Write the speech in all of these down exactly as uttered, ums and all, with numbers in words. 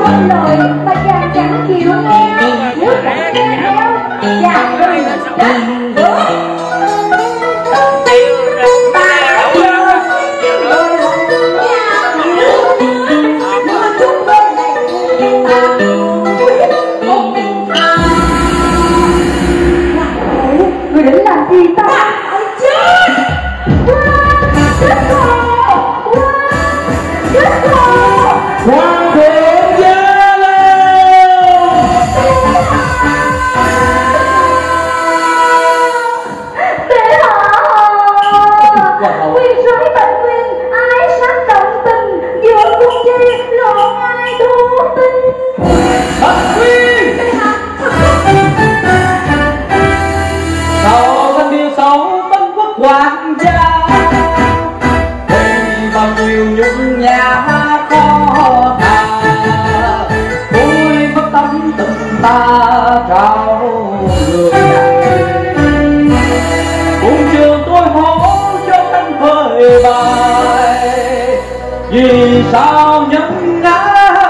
vâng lời mà chàng chẳng chịu nghe. Nếu chàng nghe theo chàng đừng chết được. Người định làm gì ta? Ôi chết! Chết rồi! Chết rồi! Hoàng thượng Gia Long! Để họ! Quy rối bệnh quyền, ái sát động tình, giữa cung chi lộ ai thu tinh. Thật quy! Cầu thân điều sống tân quốc hoàng gia, vì bao nhiêu nhung nhã khó tả, tôi mất tâm tình ta trao người cùng trường tôi hổ cho thanh phơi bài, vì sao nhân ngã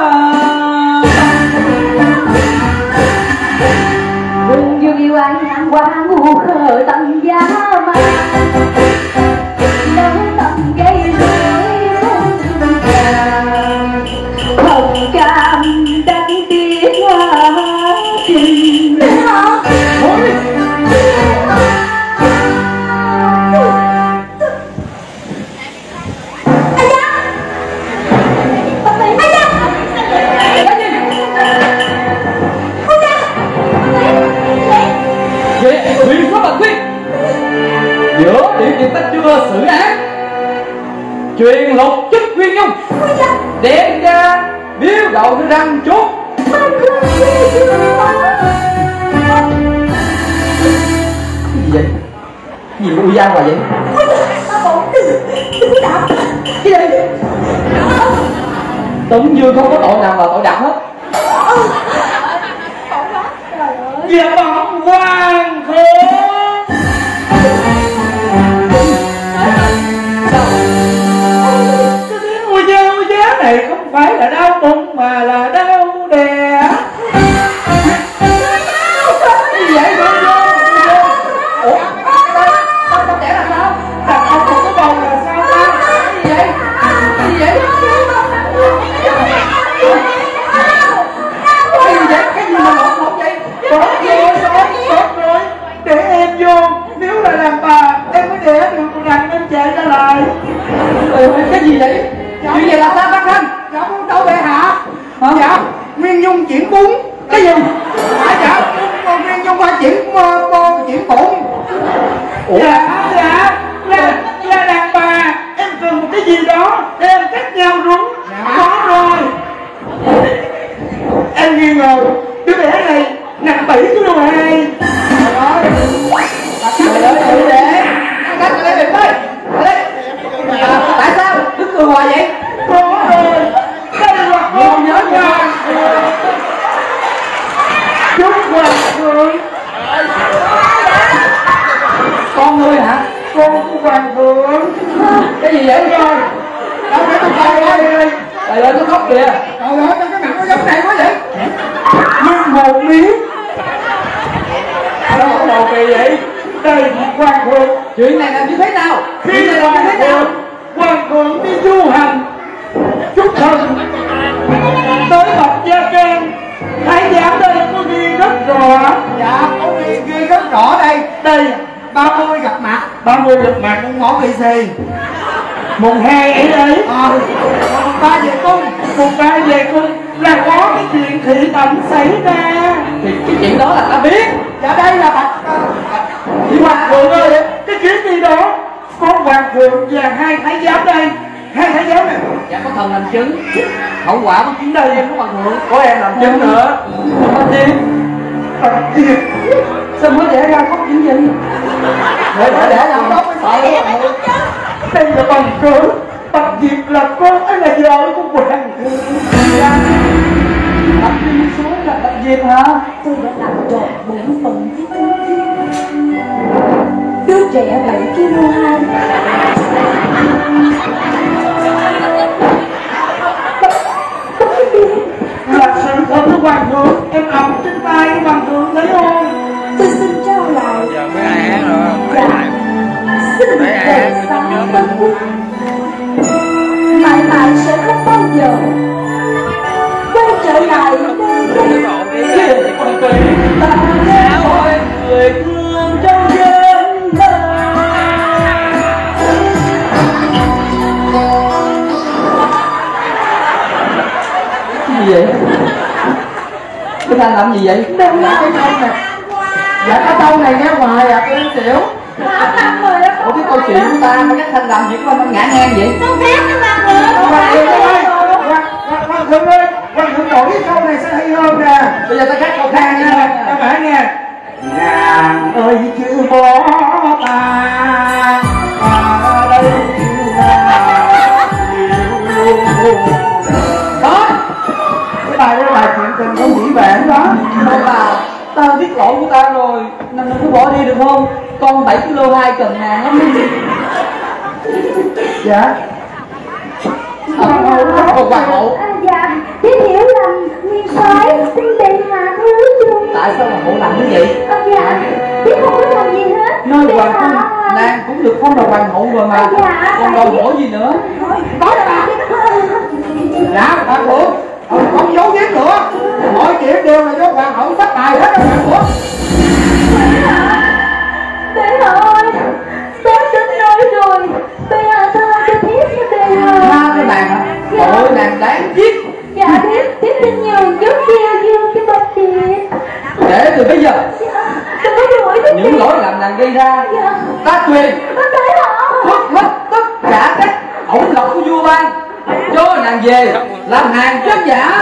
đừng như yêu anh ngang qua ngu khờ tận giá mà nấu tận gây rối không chàng hồng cam đắng tiếc hoa tình Quyền có bằng quyết giữa địa kiện ta chưa xử án, truyền lục chức Nguyên Nhung đem ra biếu gậu đưa răng chốt. Cái gì vậy? Cái gì mà ui gian hoài vậy? Cái gì? Tống Dương không có tội nào là tội đặt hết. Dạ bẩm hoàng thượng. Ôi giá, ôi giá này không phải là đau bụng mà là đau đè. Cái gì vậy? Vô vô vô. Ủa? Sao sao trẻ là sao? Đàn ông không có bầu là sao ta? Cái gì vậy? Cái gì vậy? Cái gì vậy? Cái gì mà lộn lộn vậy? Bớt vô rồi, bớt rồi. Để em vô. Nếu là làm bà, em mới để được rằng em chạy ra lại. Ừ, cái gì vậy? Chuyện gì là sao bác Thanh? Dạ con đâu bệ hạ. Hả? Dạ Nguyên Nhung chuyển cúng. Cái gì? À, dạ con Nguyên Nhung phải chuyển mơ mơ chuyển cúng. Ủa? Dạ dạ là, là đàn bà. Em cần một cái gì đó để em cắt nhau rúng. Dạ. Có rồi. Em nghi ngờ đứa bé này nặng bảy ký hai. Trời ơi, tự để cắt ở đây mình ơi. Ở đây. À, tại sao? Đứng cười hoài vậy? Có rồi. Đây là con nhớ hoàng thượng. Chúc hoàng thượng. Con ngươi hả? Con của hoàng thượng. Cái gì vậy? Rồi. Đâu để tôi coi đây đây. Trời ơi, nó khóc kìa. Trời ơi, trong cái mặt nó giống này quá vậy. Nhưng một miếng. Sao nó đầu kỳ vậy? Đây hoàng thượng. Chuyện này là như thế nào? Khi Chuyện này là như thế nào? hoàng thượng đi du hành, chúc thần tới Bạch Gia Trang, thái giám đây có ghi rất rõ. Dạ có ghi ghi rất rõ đây. Đây ba mươi gặp mặt, ba mươi gặp mặt con ngõ lì xì. Mùng hai ấy đấy. Ờ. Mùng ba về cung, mùng ba về cung là có cái chuyện thị tẩm xảy ra. Thì cái chuyện đó là ta biết. Dạ đây là Bạch uh, hoàng thượng ơi, cái chuyện gì đó có hoàng thượng và hai thái giám đây. Hai thái giám này. Dạ có thần làm chứng. Hậu quả có chứng đây em có hoàng thượng. Có em làm chứng nữa. Có gì? Làm gì? Sao mới đẻ ra khóc chuyện gì? Để để để làm đó mới sợ đó. Đây là bằng cớ Bạch Diệp là con ấy là vợ của hoàng thượng. Bạch đi xuống là Bạch Diệp hả? Tôi đã làm tròn bổn phận với cô chứ. Đứa trẻ bảy ki lô hai. Là hoàng thượng, em ẩm trên tay của hoàng thượng thấy không? Tôi xin trao lại. Giờ mới ai hát rồi không? Dạ. Xin về xa Tân Quốc, mãi mãi sẽ không bao giờ quay trở lại nơi đây. Con tình ta nghe hỏi người thương trong đêm mơ. Cái gì vậy? Cái Thanh làm gì vậy? Dạ cái câu này, dạ cái câu này nghe hoài à, tôi không chịu. Ủa cái câu chuyện của ta mà cái Thanh làm gì có nó ngã ngang vậy? Con khác nó làm được. Hoàng thượng ơi, hoàng thượng ơi, hoàng thượng đổi cái câu này sẽ hay hơn nè. Bây giờ ta khác câu khác Nàng nha. nha, ta phải nghe. Nàng ơi chưa bỏ ta, ta đây Đó, cái bài đó là bài chuyện tình không dĩ vãng đó. thôi bà, ta biết lỗi của ta rồi, nên đừng có bỏ đi được không? Con bảy ki lô hai cần ngàn lắm. Dạ. Hoàng hậu, còn hoàng hậu. À, dạ, Thiếp hiểu lầm, nguyên soái xin bệ hạ thứ dung. Tại sao hoàng hậu làm như vậy? À, dạ, Thiếp không có làm gì hết. Nơi Bệ hoàng cung, hạ. nàng cũng được phong là hoàng hậu rồi mà. Dạ, Còn đòi hỏi gì nữa? Có là Dạ, hoàng thượng, ông không giấu giếm nữa. Mọi chuyện đều là do hoàng hậu phát tài hết đó hoàng thượng. Bệ hạ ơi, Tết đến nơi rồi. Bệ hạ tha cho Thiếp nha bệ hạ. Tha cái nàng hả? Tội nàng đáng giết. Dạ, Thiếp, Thiếp xin nhường chút kia dương cho bạch điện. Để từ bây giờ Dạ, đừng có đuổi Thiếp. những lỗi lầm nàng gây ra, Dạ, ta quyền bệ hạ. mất hết tất cả các ổng lộc của vua ban, cho nàng về làm hàng chân giả.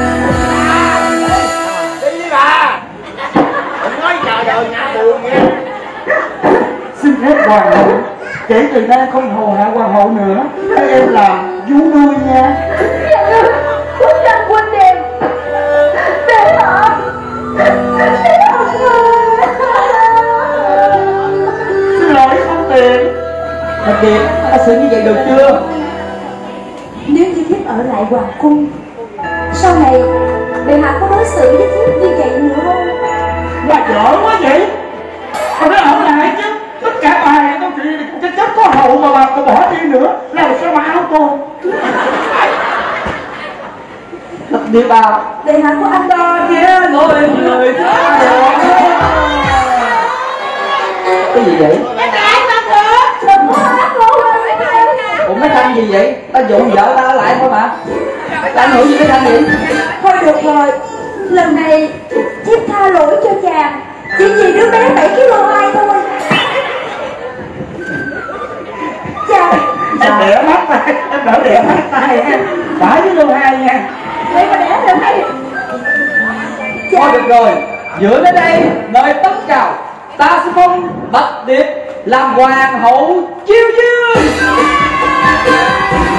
Đi đi bà. Đừng nói chờ đời nhà buồn nha. Xin phép hoàng hậu, kể từ nay không hầu hạ hoàng hậu nữa. Các em làm vú nuôi nha. Dạ được, quốc trang quân đẹp. Bệ hạ. Bệ hạ ơi. Xin lỗi không tiền. Thật điệp, ta xử như vậy được chưa? Nếu như Thiếp ở lại hoàng cung, sau này bệ hạ có đối xử với Thiếp như vậy nữa không? Bà giỏi quá vậy. Bà nói ở lại chứ. Tất cả bài câu chuyện này cái chết có hậu mà bà còn bỏ đi nữa. Làm sao mà áo con. Thật điệp à, Bệ hạ có ăn ta ghé lỗi người tha rồi. Cái gì vậy? đừng có hát lỗ rồi. Ủa mấy Thanh gì vậy? Ta dụ vợ ta ở lại thôi mà. Ta ảnh hưởng gì mấy Thanh vậy? Thôi được rồi, lần này Thiếp tha lỗi cho chàng. Chỉ vì đứa bé bảy ki lô hai thôi. Chàng Em đẻ mắt tay. Em đỡ đẻ mắt tay nha. Phải với lưu hai nha. để mà đẻ được hay. Thôi được rồi, giữa đến đây nơi tất chào, ta sẽ phong Bạch Điệp làm hoàng hậu chiêu dương.